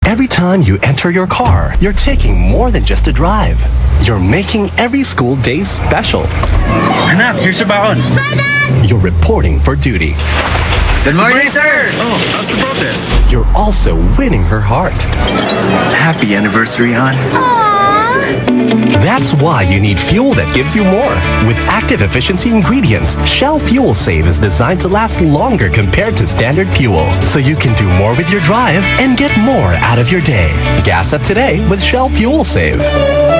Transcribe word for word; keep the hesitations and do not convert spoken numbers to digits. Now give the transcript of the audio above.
Every time you enter your car, you're taking more than just a drive. You're making every school day special. Anak, here's your baon. You're reporting for duty. Good morning, sir! Oh, how's the protest? You're also winning her heart. Happy anniversary, hon. That's why you need fuel that gives you more. With active efficiency ingredients, Shell FuelSave is designed to last longer compared to standard fuel, so you can do more with your drive and get more out of your day. Gas up today with Shell FuelSave.